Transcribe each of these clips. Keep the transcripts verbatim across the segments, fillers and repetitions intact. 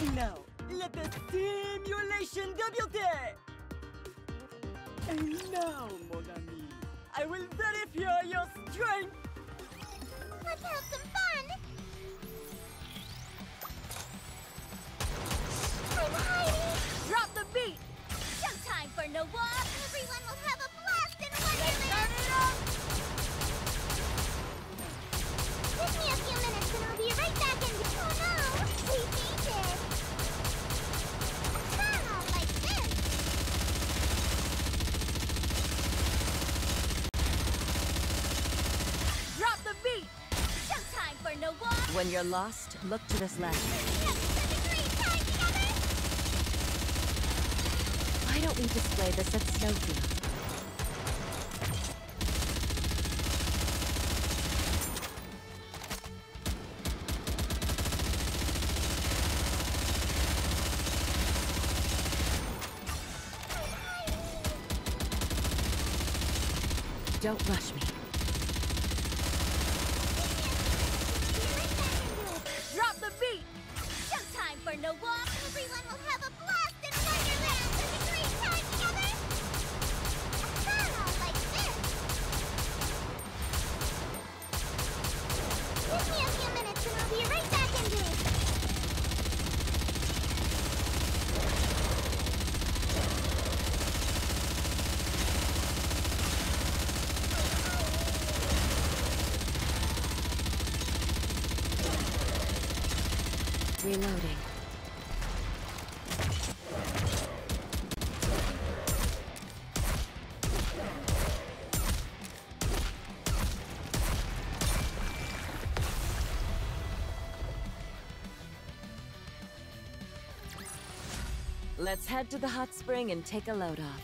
Now, let the simulation debute! And now, mon ami, I will verify your strength! Let's have some fun! I'm hiding! Drop the beat! Showtime for Noir! Everyone will have a blast in Let's Wonderland! turn it up! Give me a few minutes and I'll be right back in... Oh no! We fainted! Ah, like this! Drop the beat! Showtime for Noir! When you're lost, look to this left. We had such a great time together! Why don't we display this at Snowfield? Don't rush me. Drop the beat! Showtime for Noir! Everyone will have a blast in Wonderland! Such a great time together! Ah, like this! Give me a few minutes and I'll be right back into it! Reloading. Let's head to the hot spring and take a load off.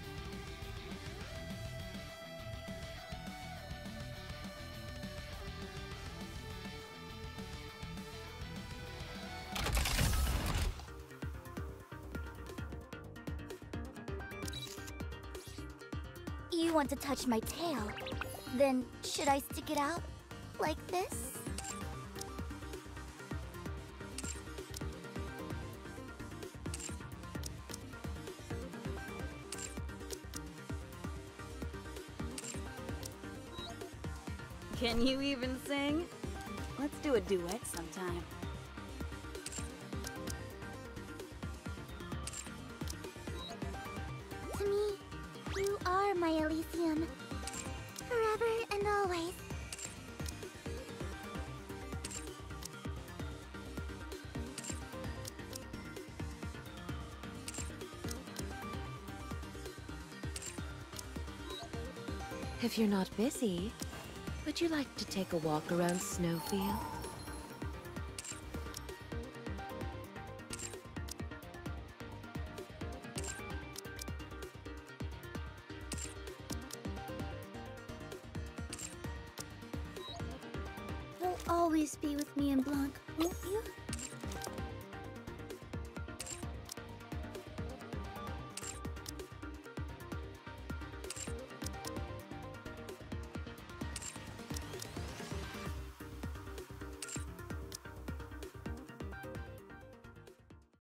You want to touch my tail? Then should I stick it out? Like this? Can you even sing? Let's do a duet sometime. To me, you are my Elysium. Forever and always. If you're not busy, would you like to take a walk around Snowfield? You'll always be with me in Blanc, won't you?